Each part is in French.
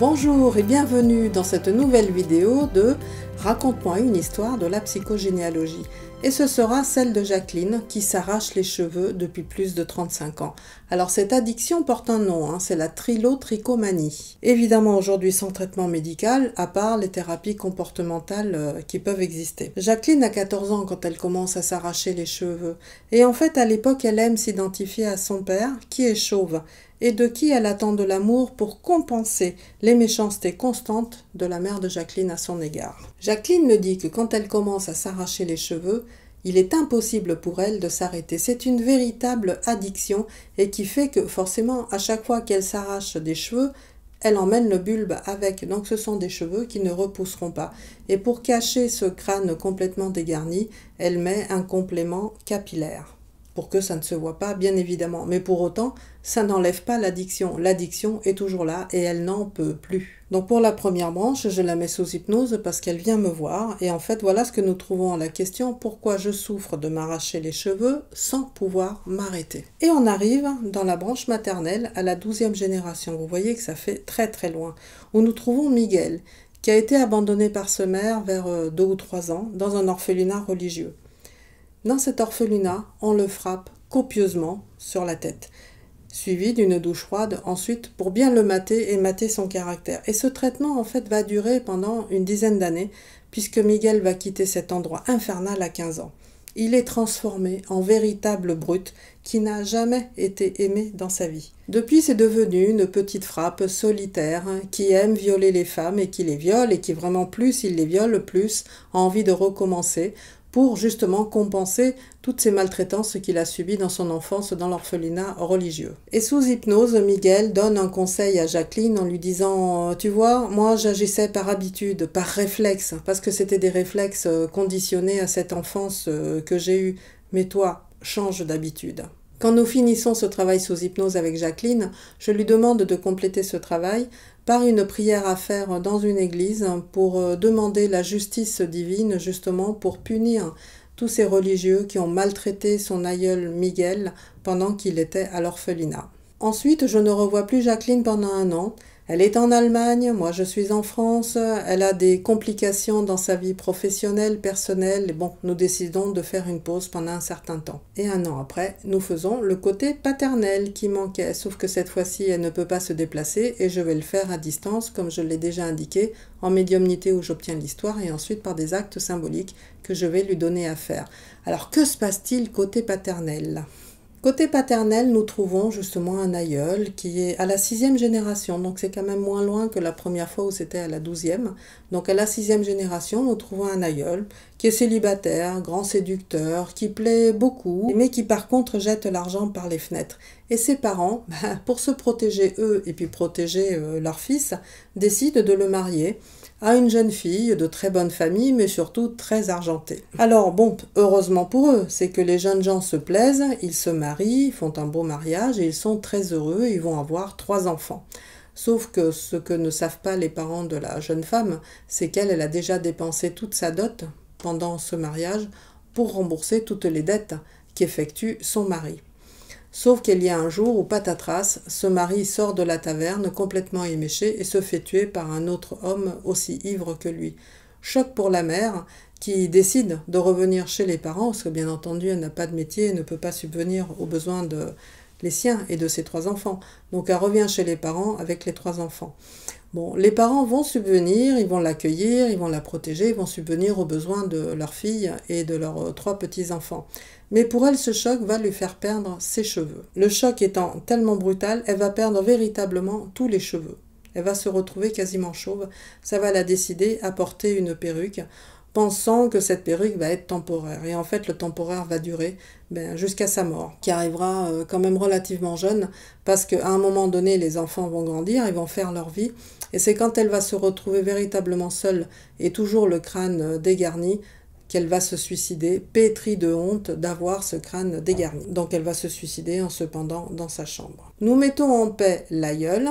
Bonjour et bienvenue dans cette nouvelle vidéo de Raconte-moi une histoire de la psychogénéalogie. Et ce sera celle de Jacqueline qui s'arrache les cheveux depuis plus de 35 ans. Alors cette addiction porte un nom, c'est la trichomanie. Évidemment aujourd'hui sans traitement médical, à part les thérapies comportementales qui peuvent exister. Jacqueline a 14 ans quand elle commence à s'arracher les cheveux. Et en fait à l'époque elle aime s'identifier à son père qui est chauve et de qui elle attend de l'amour pour compenser les méchancetés constantes de la mère de Jacqueline à son égard. Jacqueline me dit que quand elle commence à s'arracher les cheveux, il est impossible pour elle de s'arrêter. C'est une véritable addiction et qui fait que forcément, à chaque fois qu'elle s'arrache des cheveux, elle emmène le bulbe avec. Donc ce sont des cheveux qui ne repousseront pas. Et pour cacher ce crâne complètement dégarni, elle met un complément capillaire. Pour que ça ne se voit pas, bien évidemment. Mais pour autant, ça n'enlève pas l'addiction. L'addiction est toujours là et elle n'en peut plus. Donc pour la première branche, je la mets sous hypnose parce qu'elle vient me voir. Et en fait, voilà ce que nous trouvons à la question. Pourquoi je souffre de m'arracher les cheveux sans pouvoir m'arrêter? Et on arrive dans la branche maternelle à la 12e génération. Vous voyez que ça fait très très loin. Où nous trouvons Miguel, qui a été abandonné par sa mère vers 2 ou 3 ans dans un orphelinat religieux. Dans cet orphelinat, on le frappe copieusement sur la tête, suivi d'une douche froide ensuite pour bien le mater et mater son caractère. Et ce traitement en fait va durer pendant une dizaine d'années puisque Miguel va quitter cet endroit infernal à 15 ans. Il est transformé en véritable brute qui n'a jamais été aimé dans sa vie. Depuis, c'est devenu une petite frappe solitaire qui aime violer les femmes et qui les viole et qui vraiment plus il les viole, plus a envie de recommencer pour justement compenser toutes ces maltraitances qu'il a subies dans son enfance dans l'orphelinat religieux. Et sous hypnose, Miguel donne un conseil à Jacqueline en lui disant « Tu vois, moi j'agissais par habitude, par réflexe, parce que c'était des réflexes conditionnés à cette enfance que j'ai eue. Mais toi, change d'habitude. » Quand nous finissons ce travail sous hypnose avec Jacqueline, je lui demande de compléter ce travail par une prière à faire dans une église pour demander la justice divine justement pour punir tous ces religieux qui ont maltraité son aïeul Miguel pendant qu'il était à l'orphelinat. Ensuite, je ne revois plus Jacqueline pendant 1 an. Elle est en Allemagne, moi je suis en France, elle a des complications dans sa vie professionnelle, personnelle, et bon, nous décidons de faire une pause pendant un certain temps. Et 1 an après, nous faisons le côté paternel qui manquait, sauf que cette fois-ci, elle ne peut pas se déplacer et je vais le faire à distance, comme je l'ai déjà indiqué, en médiumnité où j'obtiens l'histoire et ensuite par des actes symboliques que je vais lui donner à faire. Alors que se passe-t-il côté paternel ? Côté paternel, nous trouvons justement un aïeul qui est à la 6e génération, donc c'est quand même moins loin que la première fois où c'était à la 12e. Donc à la 6e génération, nous trouvons un aïeul qui est célibataire, grand séducteur, qui plaît beaucoup, mais qui par contre jette l'argent par les fenêtres. Et ses parents, pour se protéger eux et puis protéger leur fils, décident de le marier à une jeune fille de très bonne famille, mais surtout très argentée. Alors bon, heureusement pour eux, c'est que les jeunes gens se plaisent, ils se marient, font un beau mariage et ils sont très heureux, ils vont avoir 3 enfants. Sauf que ce que ne savent pas les parents de la jeune femme, c'est qu'elle a déjà dépensé toute sa dot pendant ce mariage pour rembourser toutes les dettes qu'effectue son mari. Sauf qu'il y a un jour où patatras, ce mari sort de la taverne complètement éméché et se fait tuer par un autre homme aussi ivre que lui. Choc pour la mère qui décide de revenir chez les parents, parce que bien entendu elle n'a pas de métier et ne peut pas subvenir aux besoins de les siens et de ses 3 enfants. Donc elle revient chez les parents avec les 3 enfants. Bon, les parents vont subvenir, ils vont l'accueillir, ils vont la protéger, ils vont subvenir aux besoins de leur fille et de leurs 3 petits-enfants. Mais pour elle, ce choc va lui faire perdre ses cheveux. Le choc étant tellement brutal, elle va perdre véritablement tous les cheveux. Elle va se retrouver quasiment chauve. Ça va la décider à porter une perruque, pensant que cette perruque va être temporaire. Et en fait, le temporaire va durer jusqu'à sa mort, qui arrivera quand même relativement jeune, parce qu'à un moment donné, les enfants vont grandir, ils vont faire leur vie, et c'est quand elle va se retrouver véritablement seule, et toujours le crâne dégarni, qu'elle va se suicider, pétrie de honte d'avoir ce crâne dégarni. Donc elle va se suicider en se pendant dans sa chambre. Nous mettons en paix l'aïeul,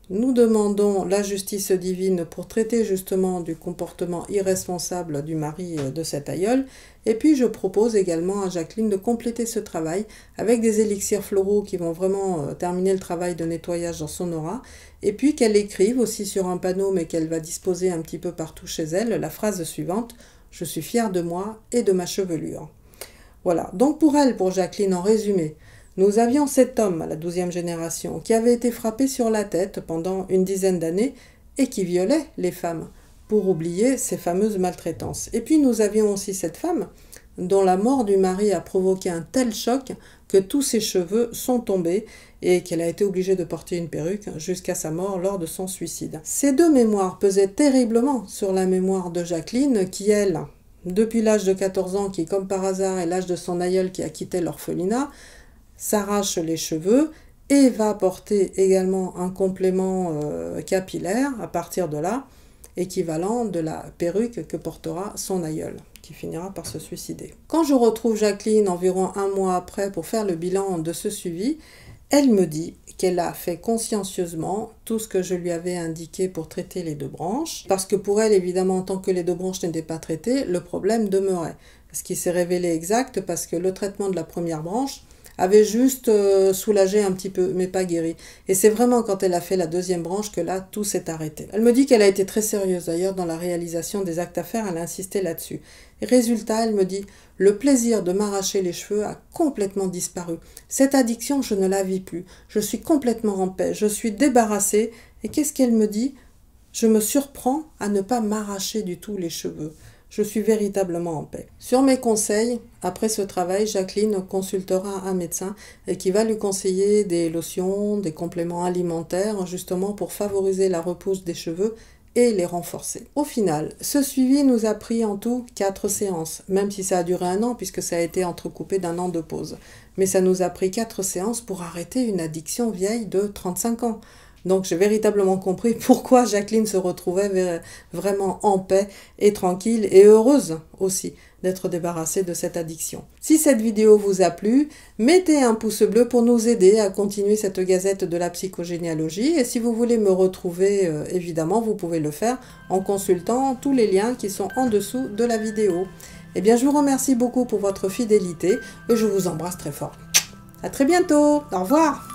Nous demandons la justice divine pour traiter justement du comportement irresponsable du mari de cet aïeul. Et puis je propose également à Jacqueline de compléter ce travail avec des élixirs floraux qui vont vraiment terminer le travail de nettoyage dans son aura. Et puis qu'elle écrive aussi sur un panneau, mais qu'elle va disposer un petit peu partout chez elle, la phrase suivante: « Je suis fière de moi et de ma chevelure ». Voilà, donc pour elle, pour Jacqueline, en résumé, nous avions cet homme à la 12e génération qui avait été frappé sur la tête pendant une dizaine d'années et qui violait les femmes pour oublier ces fameuses maltraitances. Et puis nous avions aussi cette femme dont la mort du mari a provoqué un tel choc que tous ses cheveux sont tombés et qu'elle a été obligée de porter une perruque jusqu'à sa mort lors de son suicide. Ces deux mémoires pesaient terriblement sur la mémoire de Jacqueline qui, elle, depuis l'âge de 14 ans, qui comme par hasard est l'âge de son aïeul qui a quitté l'orphelinat, s'arrache les cheveux et va porter également un complément capillaire à partir de là, équivalent de la perruque que portera son aïeul, qui finira par se suicider. Quand je retrouve Jacqueline environ un mois après pour faire le bilan de ce suivi, elle me dit qu'elle a fait consciencieusement tout ce que je lui avais indiqué pour traiter les deux branches, parce que pour elle, évidemment, tant que les deux branches n'étaient pas traitées, le problème demeurait. Ce qui s'est révélé exact, parce que le traitement de la première branche avait juste soulagé un petit peu, mais pas guéri. Et c'est vraiment quand elle a fait la deuxième branche que là, tout s'est arrêté. Elle me dit qu'elle a été très sérieuse d'ailleurs dans la réalisation des actes à faire, elle a insisté là-dessus. Et résultat, elle me dit, le plaisir de m'arracher les cheveux a complètement disparu. Cette addiction, je ne la vis plus. Je suis complètement en paix, je suis débarrassée. Et qu'est-ce qu'elle me dit? Je me surprends à ne pas m'arracher du tout les cheveux. Je suis véritablement en paix. Sur mes conseils, après ce travail, Jacqueline consultera un médecin qui va lui conseiller des lotions, des compléments alimentaires, justement pour favoriser la repousse des cheveux et les renforcer. Au final, ce suivi nous a pris en tout 4 séances, même si ça a duré 1 an puisque ça a été entrecoupé d'1 an de pause. Mais ça nous a pris 4 séances pour arrêter une addiction vieille de 35 ans. Donc j'ai véritablement compris pourquoi Jacqueline se retrouvait vraiment en paix et tranquille et heureuse aussi d'être débarrassée de cette addiction. Si cette vidéo vous a plu, mettez un pouce bleu pour nous aider à continuer cette gazette de la psychogénéalogie. Et si vous voulez me retrouver, évidemment, vous pouvez le faire en consultant tous les liens qui sont en dessous de la vidéo. Eh bien, je vous remercie beaucoup pour votre fidélité et je vous embrasse très fort. À très bientôt. Au revoir.